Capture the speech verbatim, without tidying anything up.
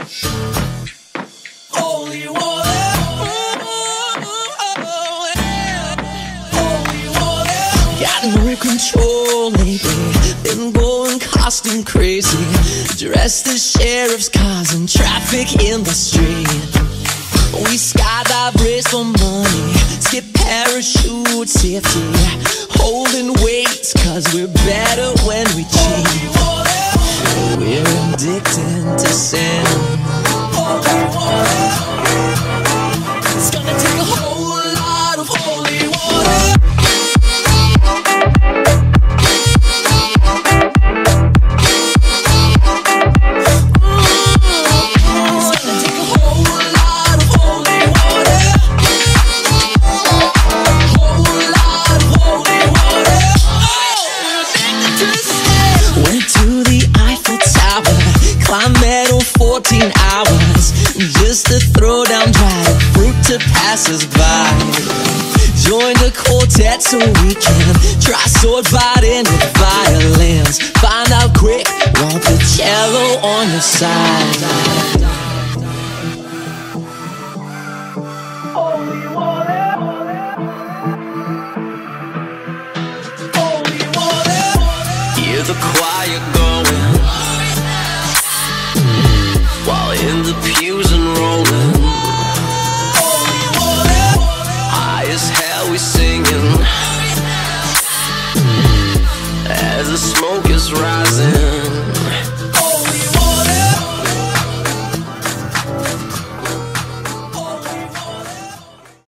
Holy water. Holy water. Got no control lately, been going costume crazy, dressed as sheriff's cars and traffic in the street. We skydive, race for money, skip parachute safety, holding weights cause we're better when we cheat. We're addicted to sin. It's gonna take a whole lot of holy water. fourteen hours just to throw down dried fruit to passers-by. Join the quartet so we can try sword fighting with violins. Find out quick, want the cello on your side. Holy water. Holy water. Hear the choir go.